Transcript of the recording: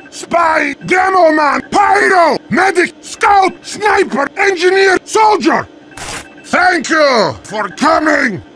spy, demo man, pyro, medic, scout, sniper, engineer, soldier! Thank you for coming!